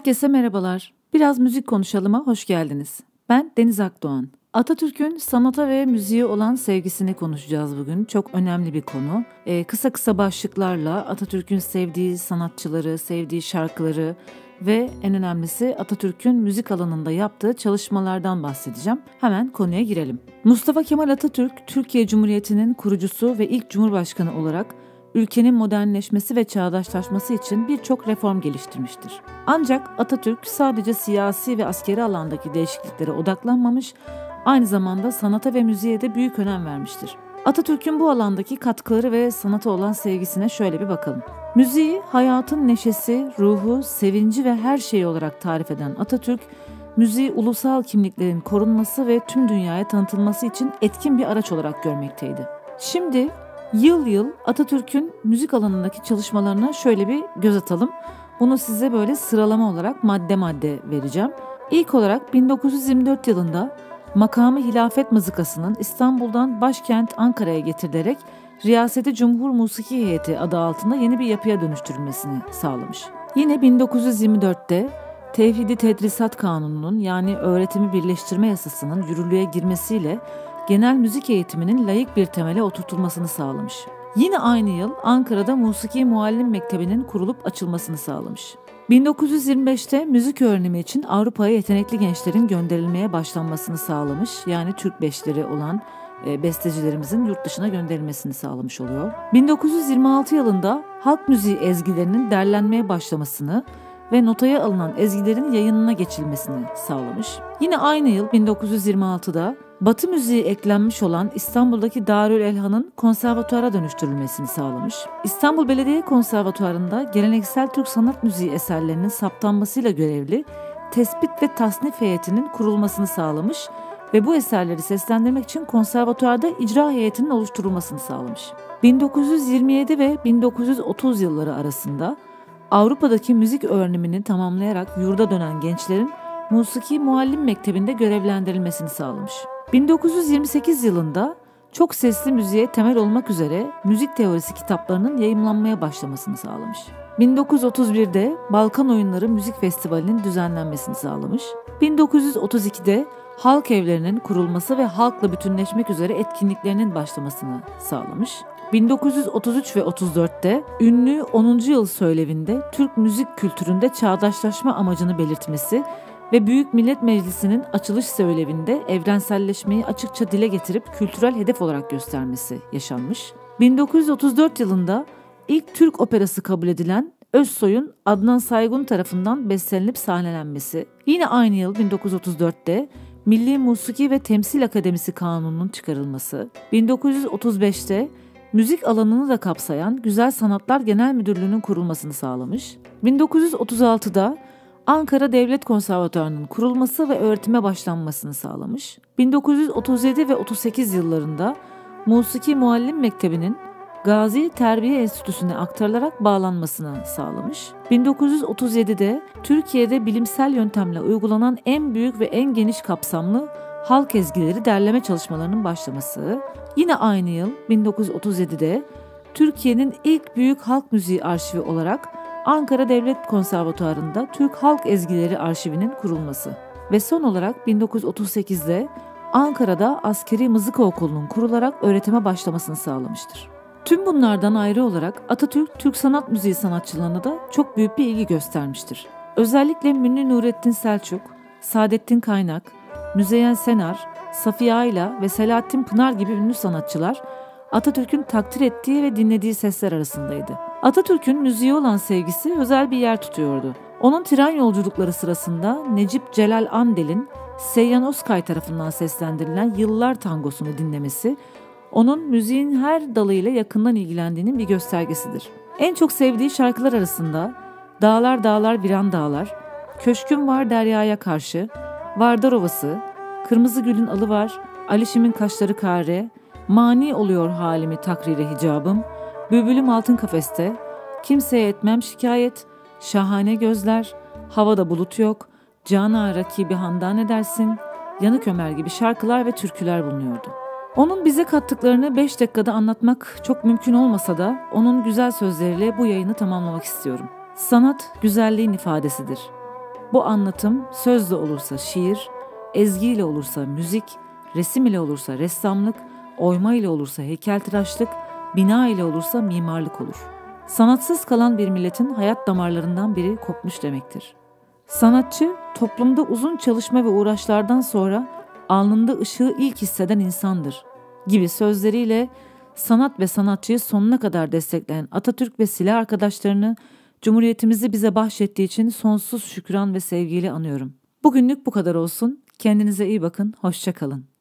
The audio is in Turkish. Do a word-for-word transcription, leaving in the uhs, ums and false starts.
Herkese merhabalar. Biraz müzik konuşalıma hoş geldiniz. Ben Deniz Akdoğan. Atatürk'ün sanata ve müziğe olan sevgisini konuşacağız bugün. Çok önemli bir konu. Ee, kısa kısa başlıklarla Atatürk'ün sevdiği sanatçıları, sevdiği şarkıları ve en önemlisi Atatürk'ün müzik alanında yaptığı çalışmalardan bahsedeceğim. Hemen konuya girelim. Mustafa Kemal Atatürk, Türkiye Cumhuriyeti'nin kurucusu ve ilk Cumhurbaşkanı olarak ülkenin modernleşmesi ve çağdaşlaşması için birçok reform geliştirmiştir. Ancak Atatürk sadece siyasi ve askeri alandaki değişikliklere odaklanmamış, aynı zamanda sanata ve müziğe de büyük önem vermiştir. Atatürk'ün bu alandaki katkıları ve sanata olan sevgisine şöyle bir bakalım. Müziği hayatın neşesi, ruhu, sevinci ve her şeyi olarak tarif eden Atatürk, müziği ulusal kimliklerin korunması ve tüm dünyaya tanıtılması için etkin bir araç olarak görmekteydi. Şimdi yıl yıl Atatürk'ün müzik alanındaki çalışmalarına şöyle bir göz atalım. Bunu size böyle sıralama olarak madde madde vereceğim. İlk olarak bin dokuz yüz yirmi dört yılında makamı hilafet mızıkasının İstanbul'dan başkent Ankara'ya getirilerek Riyaseti Cumhur Musiki Heyeti adı altında yeni bir yapıya dönüştürülmesini sağlamış. Yine bin dokuz yüz yirmi dörtte Tevhidi Tedrisat Kanunu'nun yani öğretimi birleştirme yasasının yürürlüğe girmesiyle genel müzik eğitiminin laik bir temele oturtulmasını sağlamış. Yine aynı yıl Ankara'da Musiki Muallim Mektebi'nin kurulup açılmasını sağlamış. bin dokuz yüz yirmi beşte müzik öğrenimi için Avrupa'ya yetenekli gençlerin gönderilmeye başlanmasını sağlamış. Yani Türk beşleri olan e, bestecilerimizin yurt dışına gönderilmesini sağlamış oluyor. bin dokuz yüz yirmi altı yılında halk müziği ezgilerinin derlenmeye başlamasını ve notaya alınan ezgilerin yayınına geçilmesini sağlamış. Yine aynı yıl bin dokuz yüz yirmi altıda Batı müziği eklenmiş olan İstanbul'daki Darül Elhan'ın konservatuara dönüştürülmesini sağlamış. İstanbul Belediye Konservatuarı'nda geleneksel Türk sanat müziği eserlerinin saptanmasıyla görevli tespit ve tasnif heyetinin kurulmasını sağlamış ve bu eserleri seslendirmek için konservatuarda icra heyetinin oluşturulmasını sağlamış. bin dokuz yüz yirmi yedi ve bin dokuz yüz otuz yılları arasında Avrupa'daki müzik öğrenimini tamamlayarak yurda dönen gençlerin Musiki Muallim Mektebi'nde görevlendirilmesini sağlamış. bin dokuz yüz yirmi sekiz yılında çok sesli müziğe temel olmak üzere müzik teorisi kitaplarının yayımlanmaya başlamasını sağlamış. bin dokuz yüz otuz birde Balkan Oyunları Müzik Festivali'nin düzenlenmesini sağlamış. bin dokuz yüz otuz ikide halk evlerinin kurulması ve halkla bütünleşmek üzere etkinliklerinin başlamasını sağlamış. bin dokuz yüz otuz üç ve otuz dörtte ünlü onuncu yıl söylevinde Türk müzik kültüründe çağdaşlaşma amacını belirtmesi ve Büyük Millet Meclisi'nin açılış söylevinde evrenselleşmeyi açıkça dile getirip kültürel hedef olarak göstermesi yaşanmış. bin dokuz yüz otuz dört yılında ilk Türk operası kabul edilen Özsoy'un Adnan Saygun tarafından bestelenip sahnelenmesi. Yine aynı yıl bin dokuz yüz otuz dörtte Milli Musiki ve Temsil Akademisi Kanunu'nun çıkarılması. bin dokuz yüz otuz beşte müzik alanını da kapsayan Güzel Sanatlar Genel Müdürlüğü'nün kurulmasını sağlamış. bin dokuz yüz otuz altıda Ankara Devlet Konservatuarı'nın kurulması ve öğretime başlanmasını sağlamış. bin dokuz yüz otuz yedi ve otuz sekiz yıllarında Musiki Muallim Mektebi'nin Gazi Terbiye Enstitüsü'ne aktarılarak bağlanmasını sağlamış. bin dokuz yüz otuz yedide Türkiye'de bilimsel yöntemle uygulanan en büyük ve en geniş kapsamlı halk ezgileri derleme çalışmalarının başlaması. Yine aynı yıl bin dokuz yüz otuz yedide Türkiye'nin ilk büyük halk müziği arşivi olarak Ankara Devlet Konservatuarı'nda Türk Halk Ezgileri Arşivi'nin kurulması. Ve son olarak bin dokuz yüz otuz sekizde Ankara'da Askeri Mızıka Okulu'nun kurularak öğretime başlamasını sağlamıştır. Tüm bunlardan ayrı olarak Atatürk, Türk sanat müziği sanatçılarına da çok büyük bir ilgi göstermiştir. Özellikle Münni Nurettin Selçuk, Saadettin Kaynak, Müzeyyen Senar, Safiye Ayla ve Selahattin Pınar gibi ünlü sanatçılar Atatürk'ün takdir ettiği ve dinlediği sesler arasındaydı. Atatürk'ün müziğe olan sevgisi özel bir yer tutuyordu. Onun tren yolculukları sırasında Necip Celal Andel'in Seyyan Özkay tarafından seslendirilen Yıllar Tangosu'nu dinlemesi, onun müziğin her dalıyla yakından ilgilendiğinin bir göstergesidir. En çok sevdiği şarkılar arasında Dağlar Dağlar Viran Dağlar, Köşküm Var Deryaya Karşı, Vardar Ovası, Kırmızı Gülün Alı Var, Alişim'in Kaşları Kare, Mani Oluyor Halimi Takrire Hicabım, Bülbülüm Altın Kafeste, Kimseye Etmem Şikayet, Şahane Gözler, Havada Bulut Yok, Cana Rakibi Handan Edersin, Yanık Ömer gibi şarkılar ve türküler bulunuyordu. Onun bize kattıklarını beş dakikada anlatmak çok mümkün olmasa da onun güzel sözleriyle bu yayını tamamlamak istiyorum. Sanat güzelliğin ifadesidir. Bu anlatım sözle olursa şiir, ezgiyle olursa müzik, resim ile olursa ressamlık, oyma ile olursa heykeltıraşlık, bina ile olursa mimarlık olur. Sanatsız kalan bir milletin hayat damarlarından biri kopmuş demektir. Sanatçı, toplumda uzun çalışma ve uğraşlardan sonra alnında ışığı ilk hisseden insandır gibi sözleriyle sanat ve sanatçıyı sonuna kadar destekleyen Atatürk ve silah arkadaşlarını Cumhuriyetimizi bize bahşettiği için sonsuz şükran ve sevgiyle anıyorum. Bugünlük bu kadar olsun. Kendinize iyi bakın, hoşça kalın.